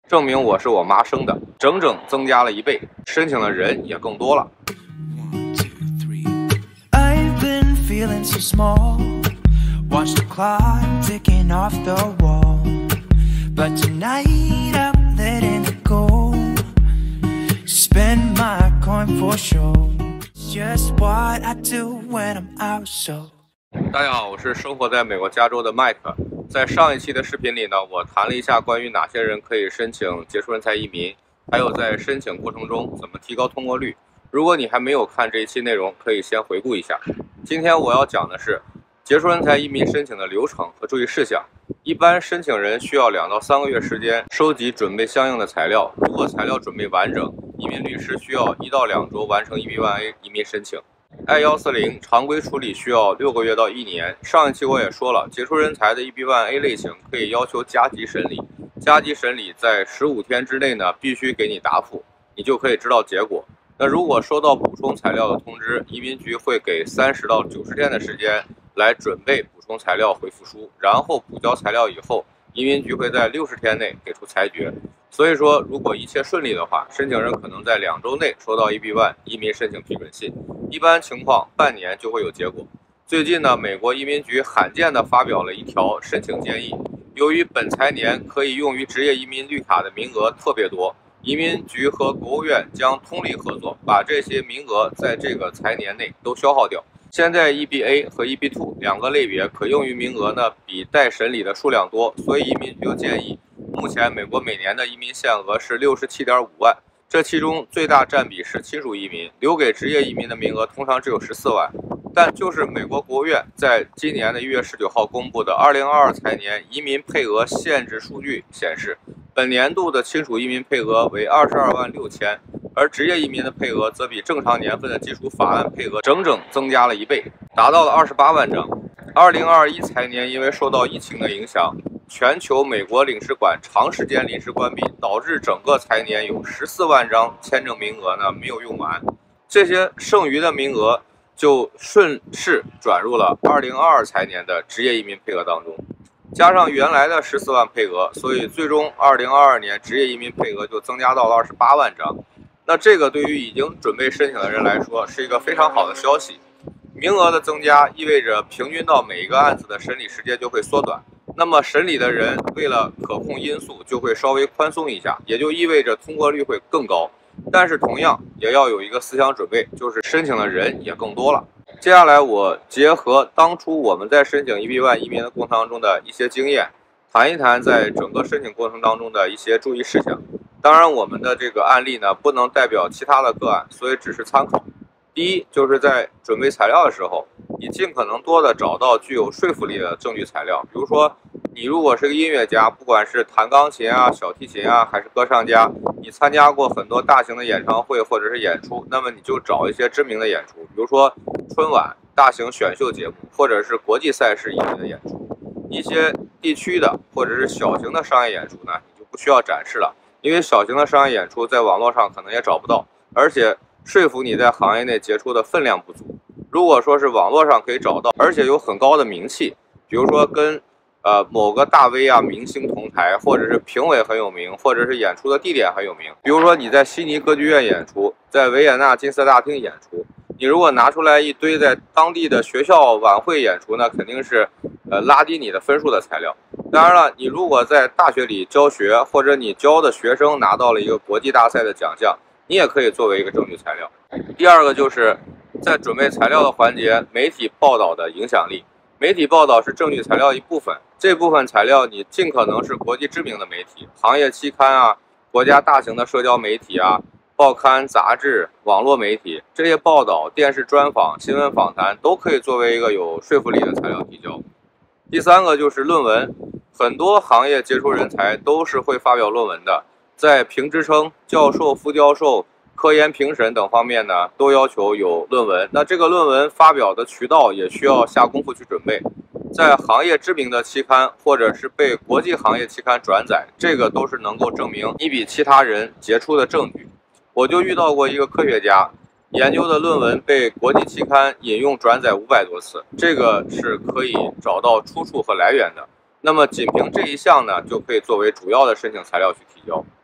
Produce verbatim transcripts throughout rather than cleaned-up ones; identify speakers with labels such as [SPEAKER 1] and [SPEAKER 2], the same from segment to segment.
[SPEAKER 1] 证明我是我妈生的，整整增加了一倍，申请的人也更多了。
[SPEAKER 2] Feeling so small, watch the clock ticking off the wall. But tonight I'm letting it go. Spend my coin for sure. It's just what I do when I'm out so.
[SPEAKER 1] 大家好，我是生活在美国加州的麦克。在上一期的视频里呢，我谈了一下关于哪些人可以申请杰出人才移民，还有在申请过程中怎么提高通过率。如果你还没有看这一期内容，可以先回顾一下。今天我要讲的是杰出人才移民申请的流程和注意事项。一般申请人需要两到三个月时间收集准备相应的材料，如果材料准备完整，移民律师需要一到两周完成 E B 一 A 移民申请。I 一四零常规处理需要六个月到一年。上一期我也说了，杰出人才的 E B 一 A 类型可以要求加急审理，加急审理在十五天之内呢必须给你答复，你就可以知道结果。那如果收到补充材料的通知，移民局会给三十到九十天的时间来准备补充材料回复书，然后补交材料以后，移民局会在六十天内给出裁决。所以说，如果一切顺利的话，申请人可能在两周内收到 E B 一 移民申请批准信，一般情况半年就会有结果。最近呢，美国移民局罕见地发表了一条申请建议，由于本财年可以用于职业移民绿卡的名额特别多，移民局和国务院将通力合作，把这些名额在这个财年内都消耗掉。现在 E B A 和 E B 二 两个类别可用于名额呢比待审理的数量多，所以移民局就建议，目前美国每年的移民限额是六十七点五万，这其中最大占比是亲属移民，留给职业移民的名额通常只有十四万。但就是美国国务院在今年的一月十九号公布的二零二二财年移民配额限制数据显示，本年度的亲属移民配额为二十二万六千，而职业移民的配额则比正常年份的基础法案配额整整增加了一倍，达到了二十八万张。二零二一财年因为受到疫情的影响，全球美国领事馆长时间临时关闭，导致整个财年有十四万张签证名额呢没有用完，这些剩余的名额就顺势转入了二零二二财年的职业移民配额当中。加上原来的十四万配额，所以最终二零二二年职业移民配额就增加到了二十八万张。那这个对于已经准备申请的人来说是一个非常好的消息。名额的增加意味着平均到每一个案子的审理时间就会缩短，那么审理的人为了可控因素就会稍微宽松一下，也就意味着通过率会更高。但是同样也要有一个思想准备，就是申请的人也更多了。接下来我结合当初我们在申请 E B 一 移民的过程当中的一些经验，谈一谈在整个申请过程当中的一些注意事项。当然我们的这个案例呢不能代表其他的个案，所以只是参考。第一，就是在准备材料的时候，你尽可能多的找到具有说服力的证据材料。比如说你如果是个音乐家，不管是弹钢琴啊、小提琴啊，还是歌唱家，你参加过很多大型的演唱会或者是演出，那么你就找一些知名的演出，比如说春晚、大型选秀节目，或者是国际赛事一类的演出。一些地区的或者是小型的商业演出呢，你就不需要展示了，因为小型的商业演出在网络上可能也找不到，而且说服你在行业内杰出的分量不足。如果说是网络上可以找到，而且有很高的名气，比如说跟呃某个大 V 啊明星同台，或者是评委很有名，或者是演出的地点很有名，比如说你在悉尼歌剧院演出，在维也纳金色大厅演出，你如果拿出来一堆在当地的学校晚会演出呢，肯定是呃拉低你的分数的材料。当然了，你如果在大学里教学，或者你教的学生拿到了一个国际大赛的奖项，你也可以作为一个证据材料。第二个就是在准备材料的环节，媒体报道的影响力。媒体报道是证据材料一部分，这部分材料你尽可能是国际知名的媒体、行业期刊啊、国家大型的社交媒体啊、报刊、杂志、网络媒体，这些报道、电视专访、新闻访谈都可以作为一个有说服力的材料提交。第三个就是论文，很多行业杰出人才都是会发表论文的，在评职称、教授、副教授、科研评审等方面呢，都要求有论文。那这个论文发表的渠道也需要下功夫去准备，在行业知名的期刊或者是被国际行业期刊转载，这个都是能够证明你比其他人杰出的证据。我就遇到过一个科学家，研究的论文被国际期刊引用转载五百多次，这个是可以找到出处和来源的。那么仅凭这一项呢，就可以作为主要的申请材料去提交。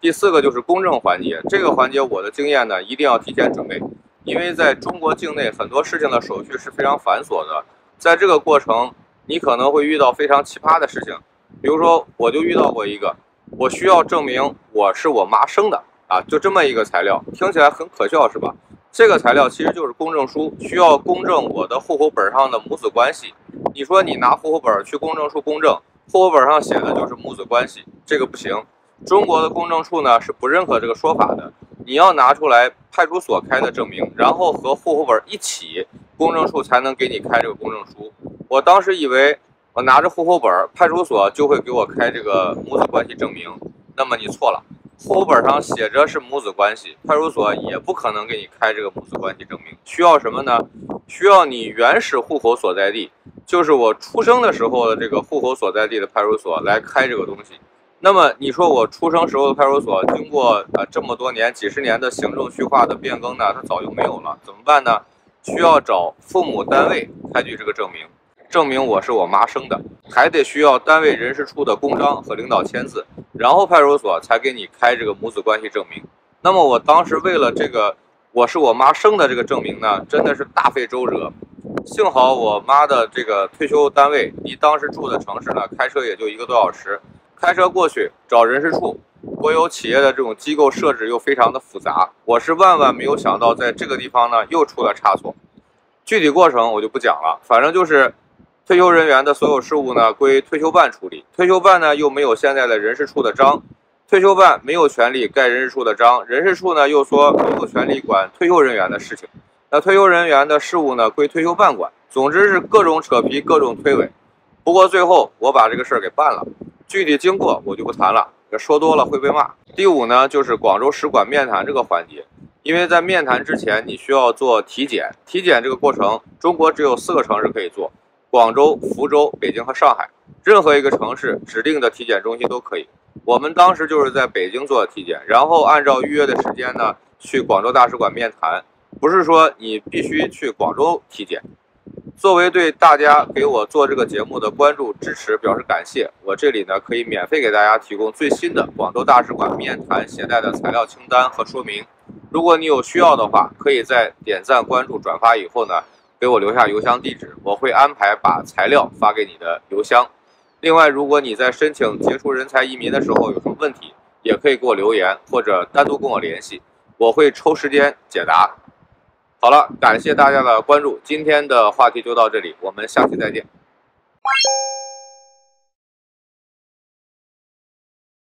[SPEAKER 1] 第四个就是公证环节，这个环节我的经验呢一定要提前准备，因为在中国境内很多事情的手续是非常繁琐的，在这个过程你可能会遇到非常奇葩的事情，比如说我就遇到过一个，我需要证明我是我妈生的啊，就这么一个材料，听起来很可笑是吧？这个材料其实就是公证书，需要公证我的户口本上的母子关系。你说你拿户口本去公证处公证，户口本上写的就是母子关系，这个不行。中国的公证处呢是不认可这个说法的，你要拿出来派出所开的证明，然后和户口本一起，公证处才能给你开这个公证书。我当时以为我拿着户口本，派出所就会给我开这个母子关系证明，那么你错了。户口本上写着是母子关系，派出所也不可能给你开这个母子关系证明。需要什么呢？需要你原始户口所在地，就是我出生的时候的这个户口所在地的派出所来开这个东西。那么你说我出生时候的派出所，经过呃这么多年、几十年的行政序化的变更呢，它早就没有了，怎么办呢？需要找父母单位开具这个证明，证明我是我妈生的，还得需要单位人事处的公章和领导签字，然后派出所才给你开这个母子关系证明。那么我当时为了这个我是我妈生的这个证明呢，真的是大费周折。幸好我妈的这个退休单位离当时住的城市呢，开车也就一个多小时，开车过去找人事处。国有企业的这种机构设置又非常的复杂，我是万万没有想到在这个地方呢又出了差错。具体过程我就不讲了，反正就是退休人员的所有事务呢归退休办处理，退休办呢又没有现在的人事处的章，退休办没有权利盖人事处的章，人事处呢又说没有权利管退休人员的事情，那退休人员的事务呢归退休办管，总之是各种扯皮，各种推诿。不过最后我把这个事儿给办了，具体经过我就不谈了，说多了会被骂。第五呢就是广州使馆面谈这个环节，因为在面谈之前你需要做体检，体检这个过程中国只有四个城市可以做，广州、福州、北京和上海，任何一个城市指定的体检中心都可以。我们当时就是在北京做的体检，然后按照预约的时间呢去广州大使馆面谈，不是说你必须去广州体检。作为对大家给我做这个节目的关注支持表示感谢，我这里呢可以免费给大家提供最新的广州大使馆面谈携带的材料清单和说明。如果你有需要的话，可以在点赞、关注、转发以后呢给我留下邮箱地址，我会安排把材料发给你的邮箱。另外，如果你在申请杰出人才移民的时候有什么问题，也可以给我留言或者单独跟我联系，我会抽时间解答。好了，感谢大家的关注，今天的话题就到这里，我们下期再见。